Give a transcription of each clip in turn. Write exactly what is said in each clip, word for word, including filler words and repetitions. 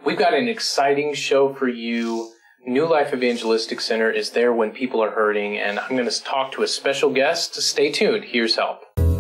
We've got an exciting show for you. New Life Evangelistic Center is there when people are hurting, and I'm going to talk to a special guest. Stay tuned. Here's help.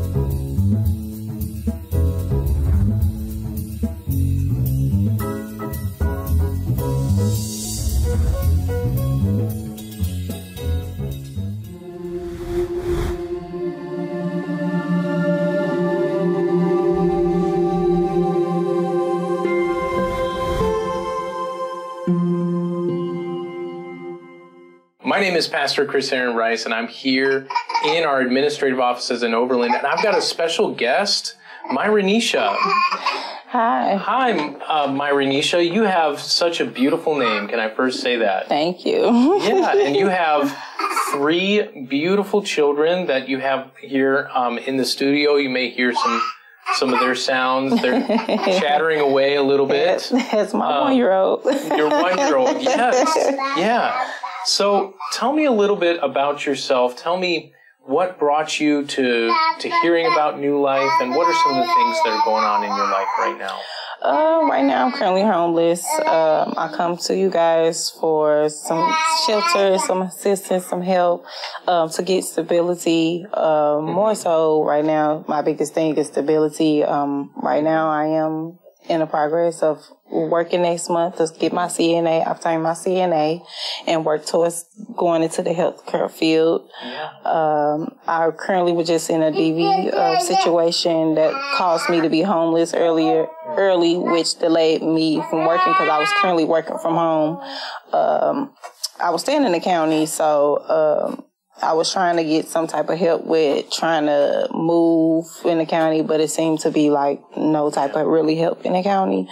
My name is Pastor Chris Aaron Rice, and I'm here in our administrative offices in Overland, and I've got a special guest, Myronisha. Hi. Hi, uh, Myronisha. You have such a beautiful name. Can I first say that? Thank you. Yeah, and you have three beautiful children that you have here um, in the studio. You may hear some some of their sounds. They're chattering away a little bit. That's my um, one-year-old. Your one-year-old, yes. Yeah. So tell me a little bit about yourself. Tell me what brought you to to hearing about New Life, and what are some of the things that are going on in your life right now? Uh, right now, I'm currently homeless. Um, I come to you guys for some shelter, some assistance, some help um, to get stability. Uh, more so right now, my biggest thing is stability. Um, right now, I am in the progress of working next month to get my C N A, obtain my C N A, and work towards going into the healthcare field. Yeah. Um, I currently was just in a D V uh, situation that caused me to be homeless earlier, early, which delayed me from working because I was currently working from home. Um, I was staying in the county, so um, I was trying to get some type of help with trying to move in the county, but it seemed to be like no type of really help in the county.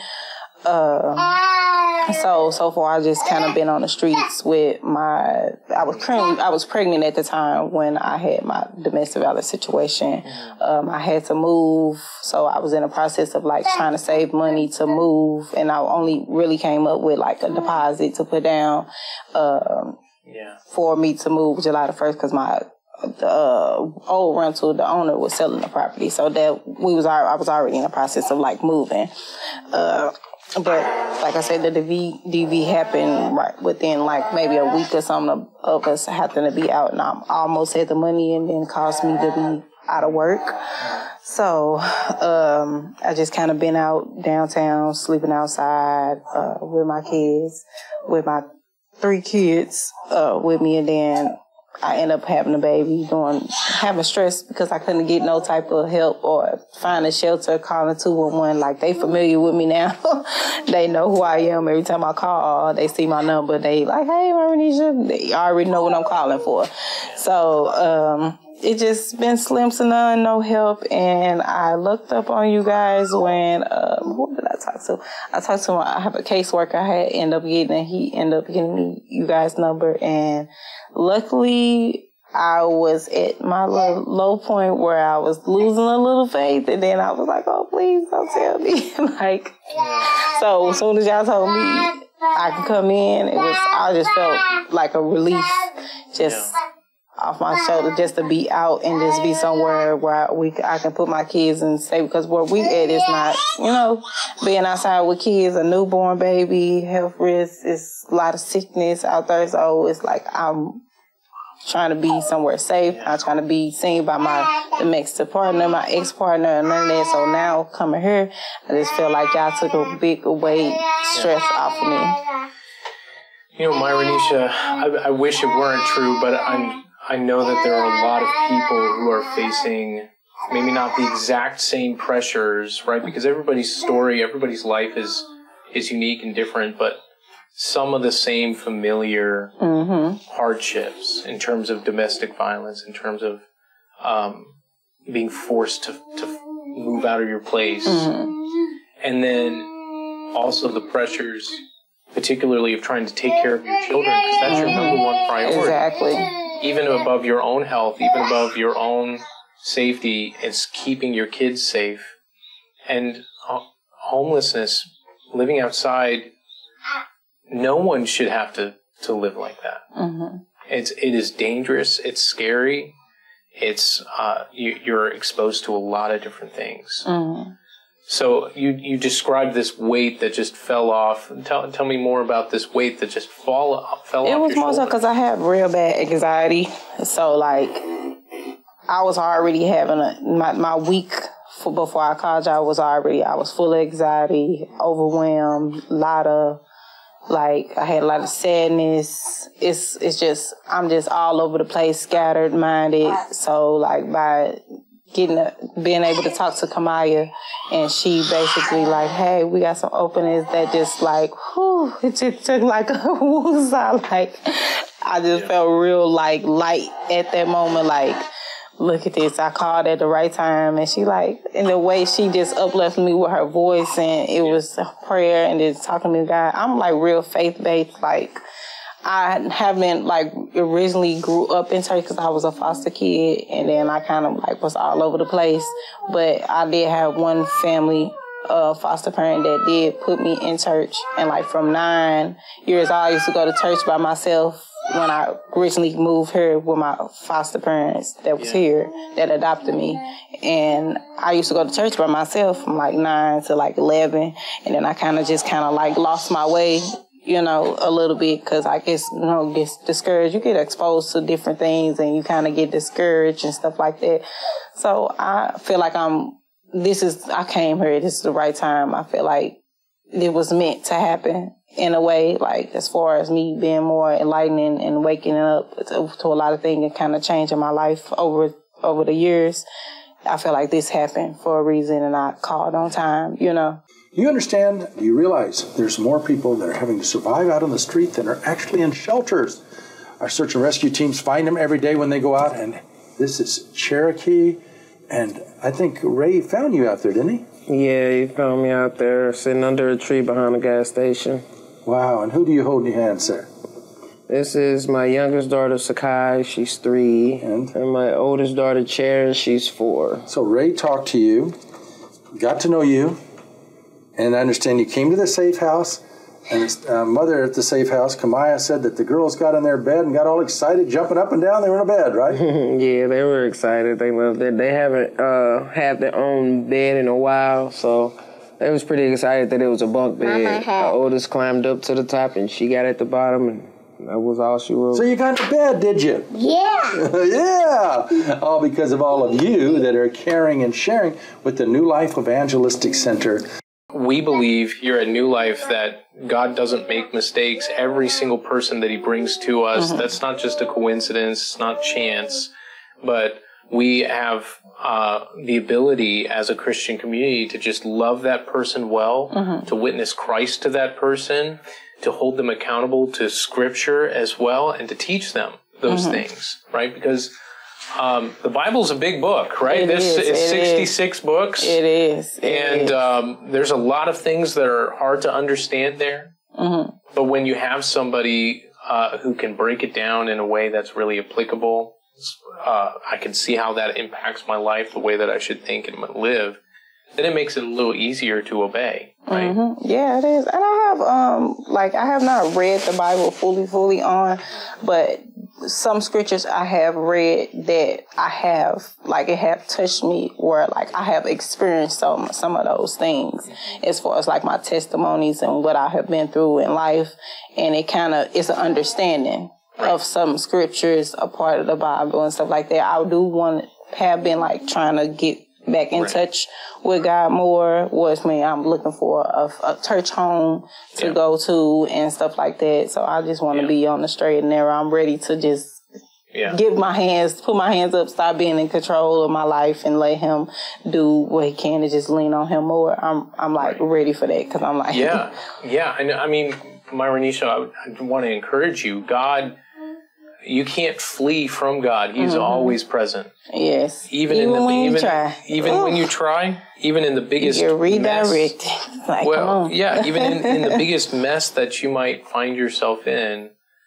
Uh, so, so far I just kind of been on the streets with my, I was currently, I was pregnant at the time when I had my domestic violence situation. Um, I had to move. So I was in the process of like trying to save money to move. And I only really came up with like a deposit to put down, um, yeah. for me to move July the first, because my the uh, old rental, the owner was selling the property, so that we was I was already in the process of like moving. Uh, but like I said, the D V, D V happened right within like maybe a week or something of, of us having to be out, and I almost had the money, and then caused me to be out of work. So um, I just kind of been out downtown, sleeping outside uh, with my kids, with my three kids uh, with me, and then I end up having a baby, doing having stress because I couldn't get no type of help or find a shelter, calling two one one. Like, they familiar with me now. They know who I am. Every time I call, they see my number. They like, hey, Myronisha. They already know what I'm calling for. So um, it just been slim to none, no help. And I looked up on you guys when, um, who did I talk to? I talked to my, I have a caseworker I had end up getting, and he ended up getting me you guys' number. And luckily, I was at my little low point where I was losing a little faith, and then I was like, oh, please don't tell me. Like, so as soon as y'all told me I could come in, it was, I just felt like a relief just off my shoulder, just to be out and just be somewhere where I, we, I can put my kids and stay, because where we at is not, you know, being outside with kids, a newborn baby, health risks, it's a lot of sickness out there, so it's like I'm trying to be somewhere safe. I'm trying to be seen by my domestic partner, my ex-partner, and none of that. So now coming here, I just feel like y'all took a big weight, stress off of me. You know, Myronisha, I, I wish it weren't true, but I'm, I know that there are a lot of people who are facing maybe not the exact same pressures, right? Because everybody's story, everybody's life is is unique and different, but some of the same familiar mm-hmm. hardships in terms of domestic violence, in terms of um, being forced to, to move out of your place. Mm-hmm. And then also the pressures, particularly of trying to take care of your children, because that's your number one priority. Exactly. Even above your own health, even above your own safety, it's keeping your kids safe. And uh, homelessness, living outside, no one should have to, to live like that. Mm-hmm. It's, it is dangerous. It's scary. It's, uh, you, you're exposed to a lot of different things. Mm-hmm. So you you described this weight that just fell off. Tell tell me more about this weight that just fall fell it off. It was more your so because I had real bad anxiety. So like I was already having a my my week for before I college. I was already I was full of anxiety, overwhelmed, a lot of like I had a lot of sadness. It's it's just I'm just all over the place, scattered minded. So like by getting a, being able to talk to Kamaya, and she basically like, hey, we got some openings that just like, whew, it just took like a woosah. Like, I just felt real like light at that moment. Like, look at this, I called at the right time, and she like, in the way she just uplifted me with her voice, and it was a prayer and just talking to God. I'm like real faith-based, like, I haven't, like, originally grew up in church because I was a foster kid, and then I kind of, like, was all over the place. But I did have one family uh, foster parent that did put me in church. And, like, from nine years old, I used to go to church by myself when I originally moved here with my foster parents that was yeah. here, that adopted me. And I used to go to church by myself from, like, nine to, like, eleven. And then I kind of just kind of, like, lost my way, you know, a little bit, because I guess, you know, get discouraged. You get exposed to different things and you kind of get discouraged and stuff like that. So I feel like I'm, this is, I came here, this is the right time. I feel like it was meant to happen in a way, like as far as me being more enlightening and waking up to, to a lot of things and kind of changing my life over, over the years. I feel like this happened for a reason, and I called on time, you know. You understand, do you realize there's more people that are having to survive out on the street than are actually in shelters? Our search and rescue teams find them every day when they go out, and this is Cherokee, and I think Ray found you out there, didn't he? Yeah, he found me out there sitting under a tree behind a gas station. Wow, and who do you hold in your hand, sir? This is my youngest daughter, Sakai, she's three, and, and my oldest daughter, Cher, she's four. So Ray talked to you, got to know you, and I understand you came to the safe house, and his uh, mother at the safe house, Kamaya, said that the girls got in their bed and got all excited, jumping up and down. They were in a bed, right? Yeah, they were excited. They loved it. They haven't uh, had their own bed in a while, so they was pretty excited that it was a bunk bed. Our oldest climbed up to the top, and she got at the bottom, and that was all she wrote. So you got to bed, did you? Yeah. Yeah. All because of all of you that are caring and sharing with the New Life Evangelistic Center. We believe here at New Life that God doesn't make mistakes. Every single person that he brings to us, mm-hmm. that's not just a coincidence, it's not chance, but we have uh, the ability as a Christian community to just love that person well, mm-hmm. to witness Christ to that person, to hold them accountable to Scripture as well, and to teach them those mm-hmm. things, right? Because Um, the Bible's a big book, right? It this is, is it sixty-six is. books. It is. It and is. Um, there's a lot of things that are hard to understand there. Mm-hmm. But when you have somebody uh, who can break it down in a way that's really applicable, uh, I can see how that impacts my life, the way that I should think and live, then it makes it a little easier to obey, right? Mm-hmm. Yeah, it is. And I have, um, like, I have not read the Bible fully, fully on, but some scriptures I have read that I have, like, it have touched me where, like, I have experienced some, some of those things as far as, like, my testimonies and what I have been through in life. And it kind of is an understanding right. of some scriptures, a part of the Bible and stuff like that. I do want, have been, like, trying to get back in right. touch with God more. Was me, I'm looking for a, a church home to yeah. go to and stuff like that. So I just want to yeah. be on the straight and narrow. I'm ready to just yeah. give my hands, put my hands up, stop being in control of my life, and let Him do what He can, and just lean on Him more. I'm I'm like right. ready for that, because I'm like yeah yeah. And I mean, my Renisha, I, I want to encourage you. God. You can't flee from God. He's mm-hmm. always present. Yes. Even, even in the when even, you try. Even Ooh. when you try, even in the biggest you get redirected. mess. Like, well, come on. yeah, even in, in the biggest mess that you might find yourself in,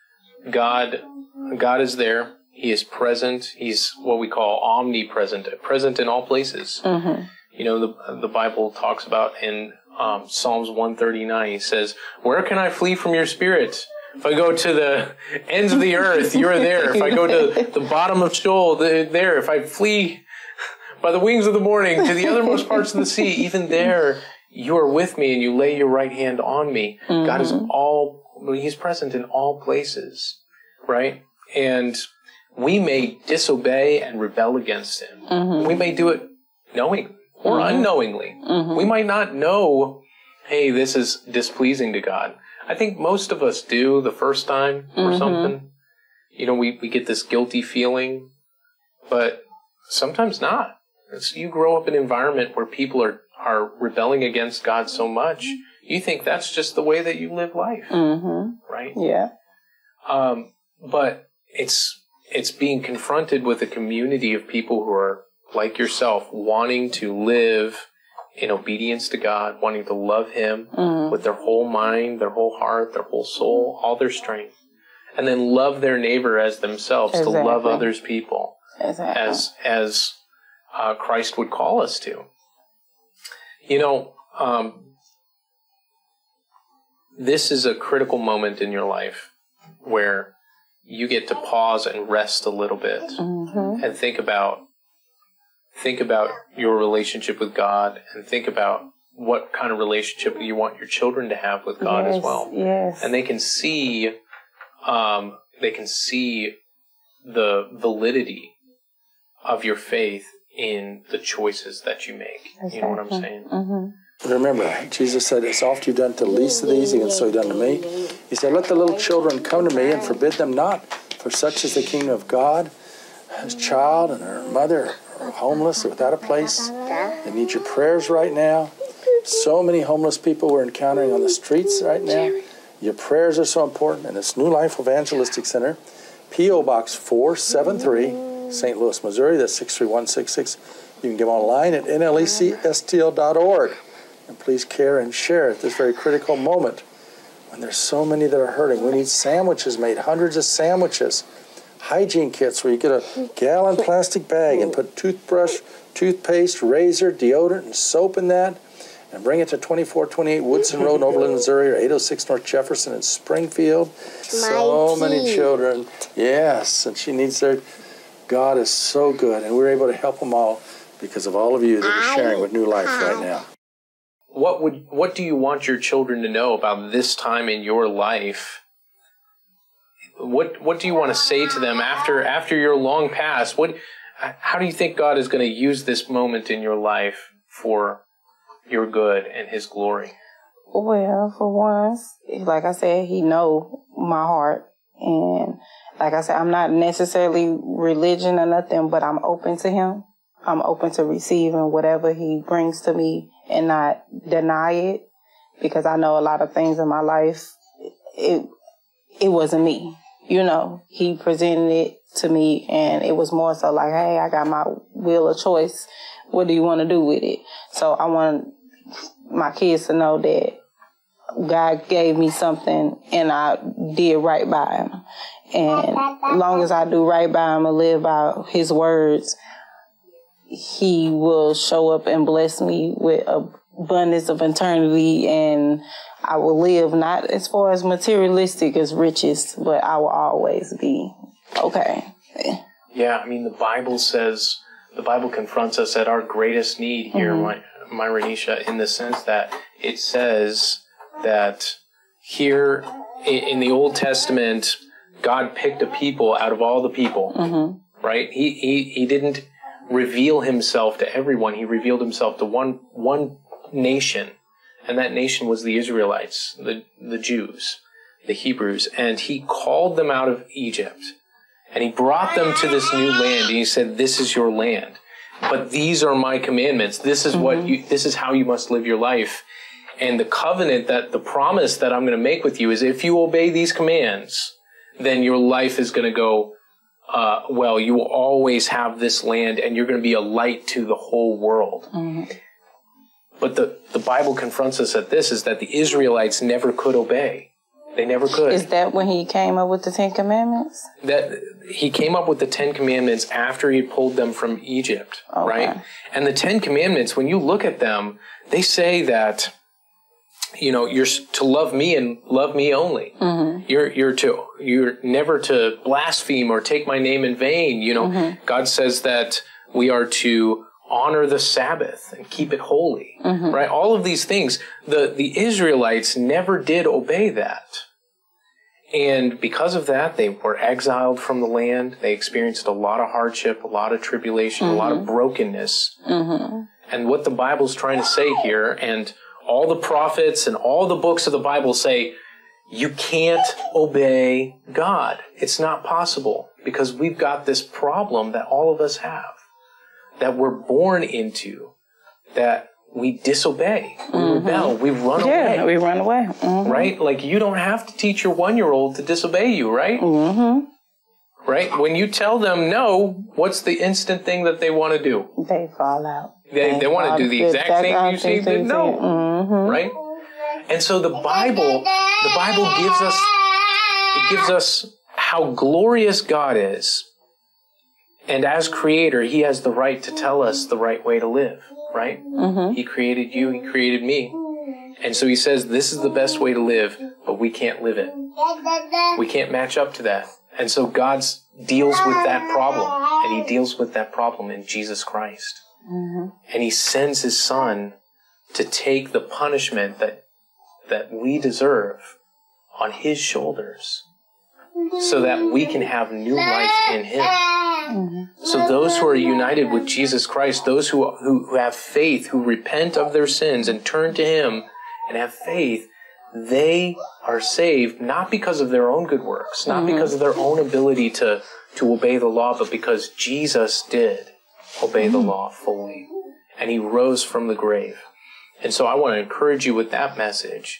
God God is there. He is present. He's what we call omnipresent, present in all places. Mm-hmm. You know, the the Bible talks about in um, Psalms one thirty-nine, he says, "Where can I flee from your spirit? If I go to the ends of the earth, you're there. If I go to the bottom of Sheol, they're there. If I flee by the wings of the morning to the othermost parts of the sea. Even there, you are with me and you lay your right hand on me. Mm-hmm. God is all, he's present in all places, right? And we may disobey and rebel against him. Mm-hmm. We may do it knowingly or mm-hmm. unknowingly. Mm-hmm. We might not know, hey, this is displeasing to God. I think most of us do the first time or mm-hmm. something. You know, we, we get this guilty feeling, but sometimes not. It's, you grow up in an environment where people are, are rebelling against God so much, you think that's just the way that you live life, mm-hmm. right? Yeah. Um, but it's it's being confronted with a community of people who are like yourself, wanting to live in obedience to God, wanting to love him mm-hmm. with their whole mind, their whole heart, their whole soul, all their strength, and then love their neighbor as themselves, exactly. to love others people exactly. as as uh, Christ would call us to. You know, um, this is a critical moment in your life where you get to pause and rest a little bit mm-hmm. and think about think about your relationship with God and think about what kind of relationship you want your children to have with God yes, as well. Yes. And they can see um, they can see the validity of your faith in the choices that you make. Exactly. You know what I'm saying? Mm-hmm. Remember, Jesus said, as oft you've done to the least of these, again, so you've done to me. He said, let the little children come to me and forbid them not, for such is the kingdom of God. His child and her mother are homeless, or without a place. They need your prayers right now. So many homeless people we're encountering on the streets right now. Your prayers are so important. And it's New Life Evangelistic Center, P O Box four seven three, Saint Louis, Missouri. That's six three one six six. You can get online at N L E C S T L dot org. And please care and share at this very critical moment when there's so many that are hurting. We need sandwiches made, hundreds of sandwiches. Hygiene kits where you get a gallon plastic bag and put toothbrush, toothpaste, razor, deodorant, and soap in that, and bring it to twenty-four twenty-eight Woodson Road in Overland, Missouri, or eight oh six North Jefferson in Springfield. So many children. Yes, and she needs their... God is so good, and we're able to help them all because of all of you that are sharing with New Life right now. What would what do you want your children to know about this time in your life? What what do you want to say to them after after your long past? What how do you think God is going to use this moment in your life for your good and his glory? Well, for once, like I said, he know my heart. And like I said, I'm not necessarily religion or nothing, but I'm open to him. I'm open to receiving whatever he brings to me and not deny it, because I know a lot of things in my life, it it wasn't me. You know, he presented it to me, and it was more so like, hey, I got my wheel of choice. What do you want to do with it? So I want my kids to know that God gave me something, and I did right by him. And as long as I do right by him and live by his words, he will show up and bless me with abundance of eternity, and I will live not as far as materialistic as riches, but I will always be okay. Yeah, I mean, the Bible says, the Bible confronts us at our greatest need here, mm-hmm. my, my Renisha, in the sense that it says that here in the Old Testament, God picked a people out of all the people, mm-hmm. right? He, he he didn't reveal himself to everyone. He revealed himself to one one nation, and that nation was the Israelites, the, the Jews, the Hebrews, and he called them out of Egypt, and he brought them to this new land, and he said, this is your land, but these are my commandments. This is mm-hmm. what you, this is how you must live your life. And the covenant, that the promise that I'm going to make with you is if you obey these commands, then your life is going to go uh, well. You will always have this land, and you're going to be a light to the whole world. Mm-hmm. But the, the Bible confronts us at this, is that the Israelites never could obey. They never could. Is that when he came up with the Ten Commandments? That he came up with the Ten Commandments after he pulled them from Egypt, okay. right? And the Ten Commandments, when you look at them, they say that, you know, you're to love me and love me only. Mm-hmm. You're you're to you're never to blaspheme or take my name in vain. You know, mm-hmm. God says that we are to honor the Sabbath and keep it holy, mm-hmm. right? All of these things, the, the Israelites never did obey that. And because of that, they were exiled from the land. They experienced a lot of hardship, a lot of tribulation, mm-hmm. a lot of brokenness. Mm-hmm. And what the Bible's trying to say here, and all the prophets and all the books of the Bible say, you can't obey God. It's not possible, because we've got this problem that all of us have, that we're born into, that we disobey, we mm-hmm. rebel, we run yeah, away. we run away. Mm-hmm. Right? Like, you don't have to teach your one-year-old to disobey you, right? Mm-hmm. Right? When you tell them no, what's the instant thing that they want to do? They fall out. They, they, they want to do the exact thing you say, but no. Mm-hmm. Right? And so the Bible, the Bible gives us, it gives us how glorious God is. And as creator, he has the right to tell us the right way to live, right? Mm-hmm. He created you, he created me. And so he says, this is the best way to live, but we can't live it. We can't match up to that. And so God deals with that problem, and he deals with that problem in Jesus Christ. Mm-hmm. And he sends his son to take the punishment that that we deserve on his shoulders, so that we can have new life in him. Mm-hmm. So those who are united with Jesus Christ, those who, who who have faith, who repent of their sins and turn to him and have faith, they are saved not because of their own good works, not mm-hmm. because of their own ability to, to obey the law, but because Jesus did obey mm-hmm. the law fully. And he rose from the grave. And so I want to encourage you with that message.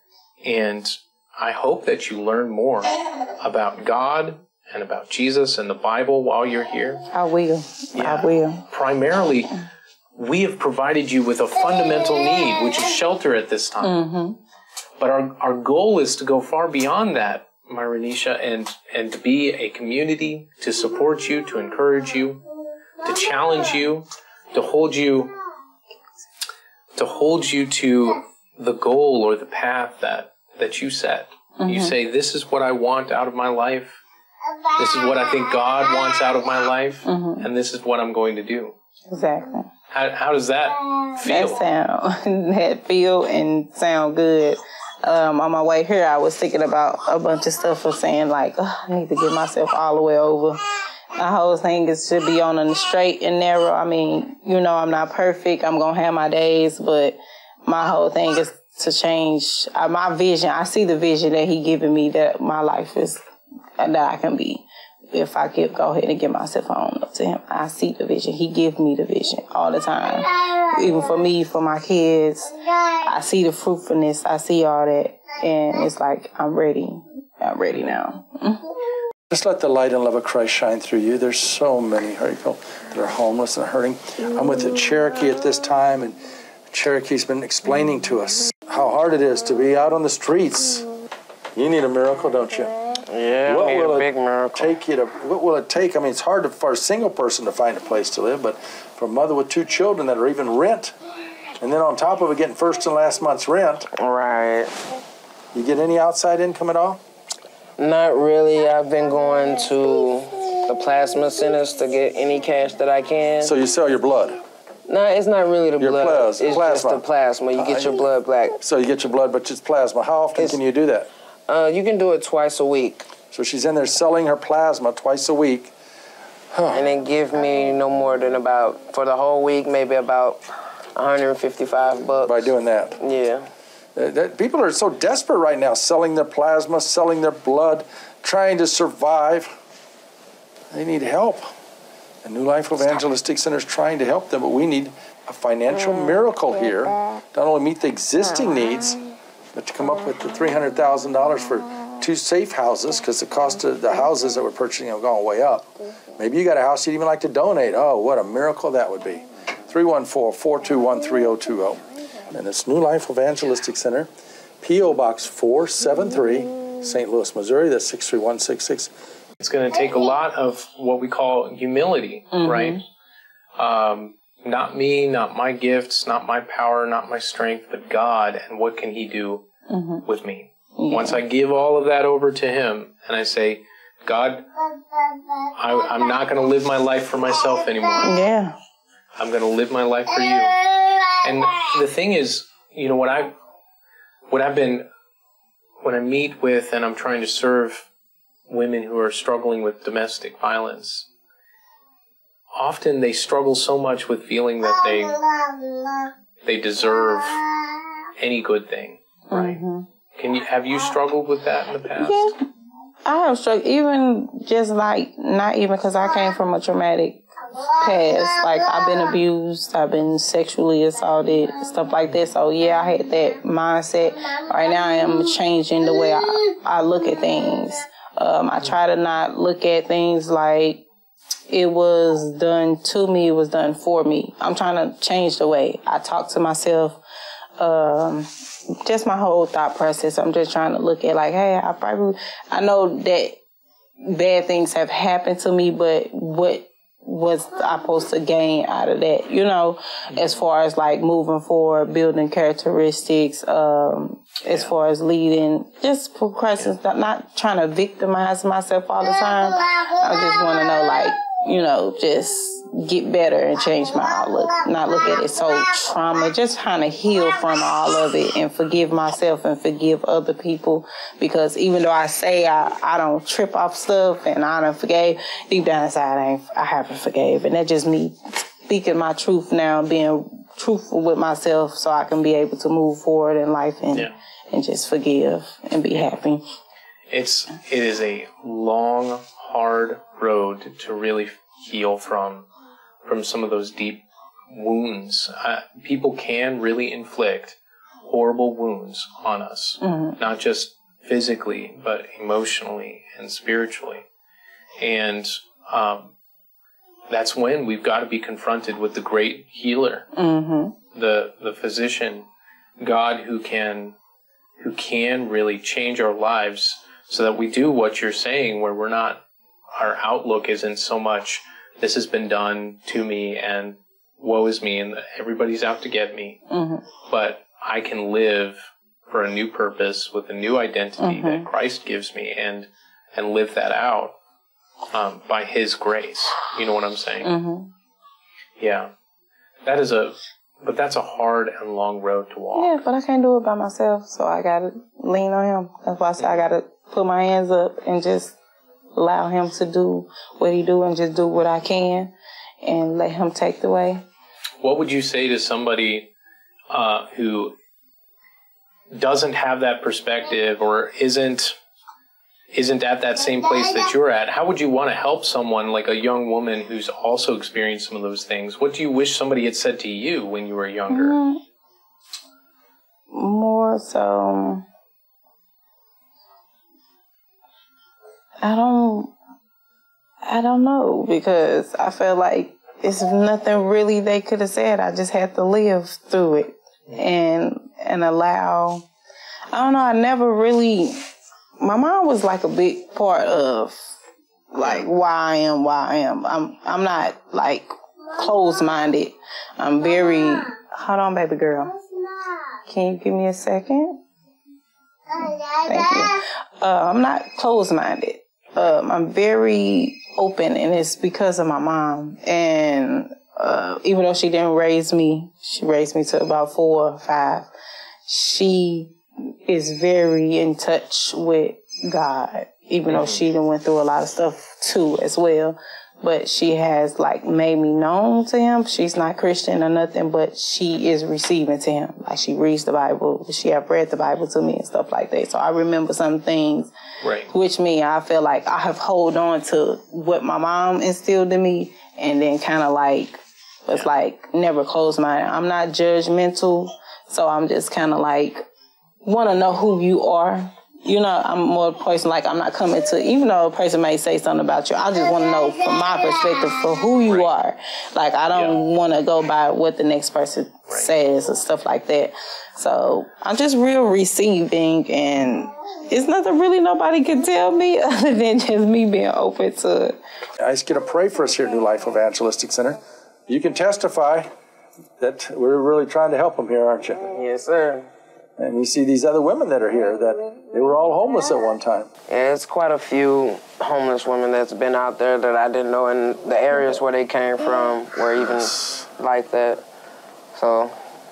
And I hope that you learn more about God and about Jesus and the Bible while you're here. I will. Yeah. I will. Primarily, we have provided you with a fundamental need, which is shelter at this time. Mm-hmm. But our, our goal is to go far beyond that, my Renisha, and, and to be a community to support you, to encourage you, to challenge you, to hold you to hold you to the goal or the path that, that you set. Mm-hmm. You say, this is what I want out of my life. This is what I think God wants out of my life. Mm-hmm. And this is what I'm going to do. Exactly. How, how does that feel? That sound, that feel and sound good. Um, on my way here, I was thinking about a bunch of stuff of saying, like, oh, I need to get myself all the way over. My whole thing is to be on the straight and narrow. I mean, you know, I'm not perfect. I'm going to have my days, but my whole thing is to change uh, my vision. I see the vision that he given me, that my life is, that I can be. If I could go ahead and get myself on up to him, I see the vision. He gives me the vision all the time. Even for me, for my kids, I see the fruitfulness. I see all that. And it's like, I'm ready. I'm ready now. Just let the light and love of Christ shine through you. There's so many people that are homeless and hurting. I'm with the Cherokee at this time, and Cherokee's been explaining to us how hard it is to be out on the streets. You need a miracle, don't you? Yeah, what I need will a it big miracle. Take you to, what will it take? I mean, it's hard to, for a single person to find a place to live, but for a mother with two children that are even rent, and then on top of it getting first and last month's rent. Right. You get any outside income at all? Not really. I've been going to the plasma centers to get any cash that I can. So you sell your blood? No, it's not really the your blood. Plas it's plasma. just the plasma. You get uh, your blood back. So you get your blood, but it's plasma. How often it's, can you do that? Uh, you can do it twice a week. So she's in there selling her plasma twice a week. Huh. And then give me no more than about, for the whole week, maybe about one hundred fifty-five bucks. By doing that? Yeah. Uh, that, people are so desperate right now, selling their plasma, selling their blood, trying to survive. They need help. And New Life Evangelistic Center is trying to help them, but we need a financial miracle here. Not only meet the existing needs, but to come up with the three hundred thousand dollars for two safe houses, because the cost of the houses that we're purchasing have gone way up. Maybe you got a house you'd even like to donate. Oh, what a miracle that would be. three one four, four two one, three zero two zero. And it's New Life Evangelistic Center, P O Box four seven three, Saint Louis, Missouri. That's six three one six six. It's going to take a lot of what we call humility, mm-hmm. right? Um, not me, not my gifts, not my power, not my strength, but God, and what can he do mm-hmm. with me? Yeah. Once I give all of that over to him, and I say, God, I, I'm not going to live my life for myself anymore. Yeah. I'm going to live my life for you. And the thing is, you know, what I, what I've been, when I meet with and I'm trying to serve women who are struggling with domestic violence, often they struggle so much with feeling that they, they deserve any good thing, right? Mm-hmm. Can you, have you struggled with that in the past? Yeah, I have struggled, even just like, not even because I came from a traumatic past. Like, I've been abused, I've been sexually assaulted, stuff like that. So yeah, I had that mindset. Right now I am changing the way I, I look at things. Um, I try to not look at things like it was done to me, it was done for me. I'm trying to change the way I talk to myself. Um, just my whole thought process. I'm just trying to look at like, hey, I probably, I know that bad things have happened to me, but what was I supposed to gain out of that, you know, as far as like moving forward, building characteristics, um, as far as leading, just progressing, not, not trying to victimize myself all the time. I just want to know, like, you know, just get better and change my outlook, not look at it so trauma, just trying to heal from all of it and forgive myself and forgive other people. Because even though I say I, I don't trip off stuff and I don't forgave, deep down inside I, ain't, I haven't forgave. And that's just me speaking my truth now, being truthful with myself so I can be able to move forward in life and, yeah. and just forgive and be happy. It's, it is a long, hard road to really heal from from some of those deep wounds. Uh, people can really inflict horrible wounds on us, mm-hmm. not just physically, but emotionally and spiritually. And um, that's when we've got to be confronted with the great healer, mm-hmm. the the physician, God, who can who can really change our lives so that we do what you're saying, where we're not, our outlook isn't so much, this has been done to me and woe is me and everybody's out to get me. Mm-hmm. But I can live for a new purpose with a new identity mm-hmm. that Christ gives me and and live that out um, by His grace. You know what I'm saying? Mm-hmm. Yeah. That is a, but that's a hard and long road to walk. Yeah, but I can't do it by myself, so I got to lean on Him. That's why I say mm-hmm. I got to put my hands up and just allow Him to do what He do and just do what I can and let Him take the way. What would you say to somebody uh, who doesn't have that perspective or isn't isn't at that same place that you're at? How would you want to help someone like a young woman who's also experienced some of those things? What do you wish somebody had said to you when you were younger? Mm-hmm. More so, I don't, I don't know, because I feel like it's nothing really they could have said. I just had to live through it and and allow. I don't know. I never really. My mom was like a big part of like why I am, why I am. I'm I'm not like closed-minded. I'm very. Hold on, baby girl. Can you give me a second? Thank you. Uh, I'm not closed-minded. Um, I'm very open, and it's because of my mom. And uh, even though she didn't raise me, she raised me to about four or five. She is very in touch with God, even though she done went through a lot of stuff too as well. But she has like made me known to Him. She's not Christian or nothing, but she is receiving to Him. Like she reads the Bible. She have read the Bible to me and stuff like that. So I remember some things, right. Which me, I feel like I have hold on to what my mom instilled in me, and then kind of like was yeah. like never close minded. I'm not judgmental, so I'm just kind of like want to know who you are. You know, I'm more a person like I'm not coming to, even though a person may say something about you, I just want to know from my perspective for who you right. are. Like, I don't yeah. want to go by what the next person right. says or stuff like that. So I'm just real receiving, and it's nothing really nobody can tell me other than just me being open to it. I just get to pray for us here at New Life Evangelistic Center. You can testify that we're really trying to help them here, aren't you? Yes, sir. And you see these other women that are here that they were all homeless at one time. Yeah, it's quite a few homeless women that's been out there that I didn't know, and the areas where they came from were even like that. So,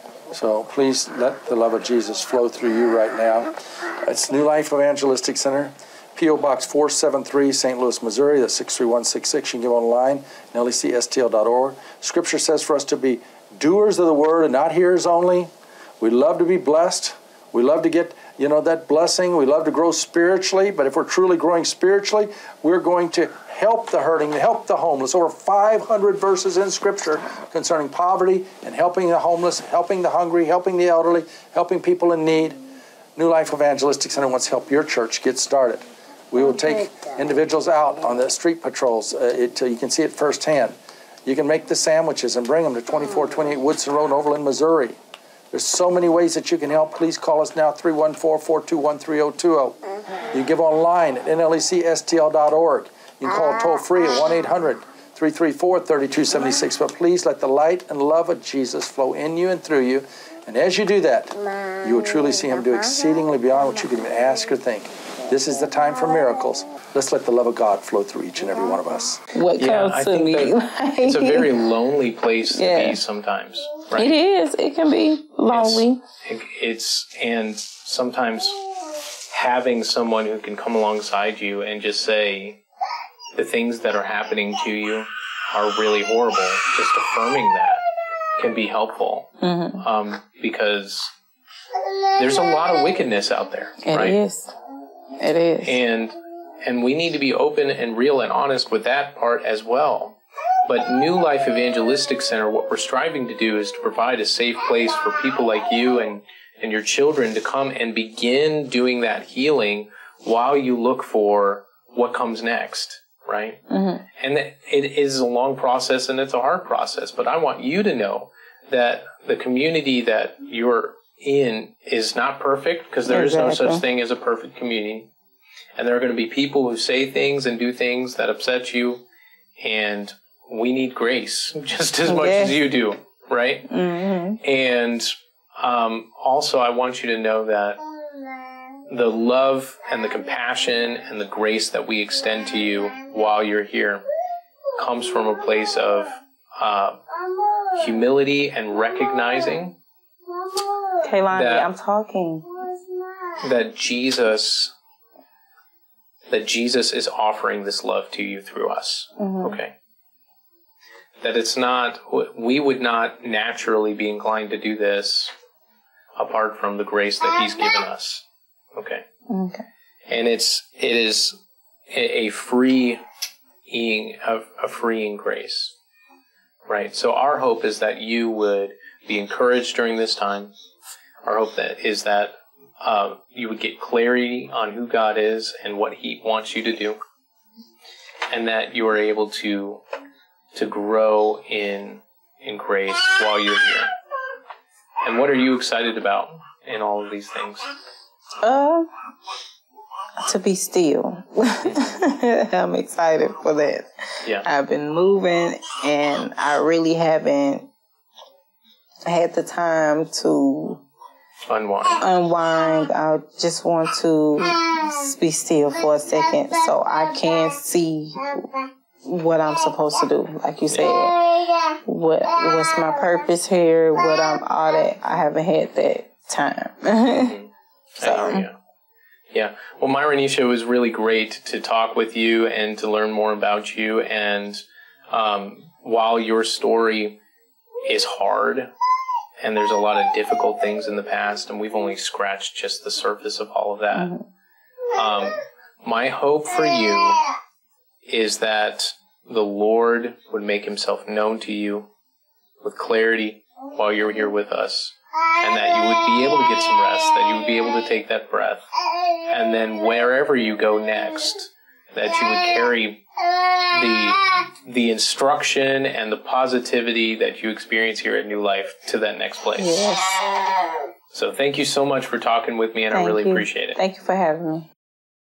so please let the love of Jesus flow through you right now. It's New Life Evangelistic Center, P O Box four seven three, Saint Louis, Missouri. That's six three one six six. You can give online, N L E C S T L dot org. Scripture says for us to be doers of the word and not hearers only. We love to be blessed. We love to get, you know, that blessing. We love to grow spiritually. But if we're truly growing spiritually, we're going to help the hurting, help the homeless. Over five hundred verses in Scripture concerning poverty and helping the homeless, helping the hungry, helping the elderly, helping people in need. New Life Evangelistic Center wants to help your church get started. We will take individuals out on the street patrols. Uh, it, uh, you can see it firsthand. You can make the sandwiches and bring them to twenty-four twenty-eight Woodson Road in Overland, Missouri. There's so many ways that you can help. Please call us now, three one four, four two one, three zero two zero. You can give online at N L E C S T L dot org. You can call toll free at one eight hundred, three three four, three two seven six. But please let the light and love of Jesus flow in you and through you. And as you do that, you will truly see him do exceedingly beyond what you can even ask or think. This is the time for miracles. Let's let the love of God flow through each and every one of us. What yeah, comes I to think me. that it's a very lonely place to Yeah. be sometimes. Right? It is. It can be lonely. It's, it's and sometimes having someone who can come alongside you and just say the things that are happening to you are really horrible. Just affirming that can be helpful, Mm-hmm. um, because there's a lot of wickedness out there. It right? is. It is. And and we need to be open and real and honest with that part as well. But New Life Evangelistic Center, what we're striving to do is to provide a safe place for people like you and, and your children to come and begin doing that healing while you look for what comes next, right? Mm-hmm. And that it is a long process and it's a hard process, but I want you to know that the community that you're in is not perfect, because there exactly. is no such thing as a perfect community. And there are going to be people who say things and do things that upset you, and we need grace just as much yes. as you do, right? Mm-hmm. And um, also I want you to know that the love and the compassion and the grace that we extend to you while you're here comes from a place of uh, humility and recognizing Kaylani, that, I'm talking. That Jesus, that Jesus is offering this love to you through us. Mm-hmm. Okay. That it's not, we would not naturally be inclined to do this apart from the grace that he's given us. Okay. Okay. And it's, it is a, a freeing, a, a freeing grace. Right. So our hope is that you would be encouraged during this time. Our hope that is that uh, you would get clarity on who God is and what he wants you to do, and that you are able to to grow in in grace while you're here. And what are you excited about in all of these things? Uh, to be still. I'm excited for that. Yeah. I've been moving, and I really haven't had the time to Unwind. Unwind. I just want to be still for a second so I can see what I'm supposed to do. Like you said, what what's my purpose here? What I'm all that. I haven't had that time. Mm-hmm. So. I hear you. Yeah. Well, Myronisha, it was really great to talk with you and to learn more about you. And um, while your story is hard, and there's a lot of difficult things in the past, and we've only scratched just the surface of all of that. Mm-hmm. Um, my hope for you is that the Lord would make himself known to you with clarity while you're here with us, and that you would be able to get some rest, that you would be able to take that breath, and then wherever you go next, that you would carry the the instruction and the positivity that you experience here at New Life to that next place. Yes. So thank you so much for talking with me, and Thank I really you. appreciate it. Thank you for having me.